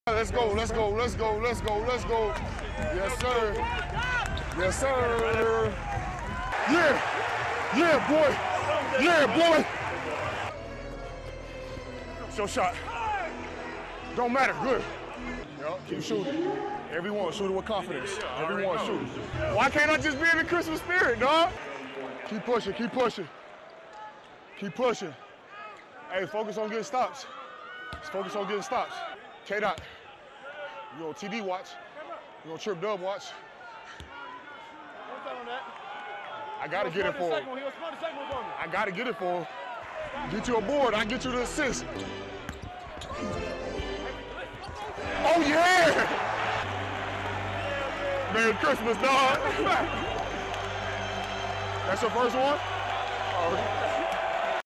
Let's go, let's go, let's go, let's go, let's go. Yes, sir. Yes, sir. Yeah. Yeah, boy. Yeah, boy. It's your shot. Don't matter. Good. Yep, keep shooting. Everyone shooting with confidence. Everyone shooting. Why can't I just be in the Christmas spirit, dog? Keep pushing, keep pushing. Keep pushing. Hey, focus on getting stops. Let's focus on getting stops. K-Dot. You on TD watch. You on Trip Dub watch. I gotta get it for him. I gotta get it for him. Get you a board, I get you the assist. Oh yeah! Merry Christmas, dog. That's your first one? Oh.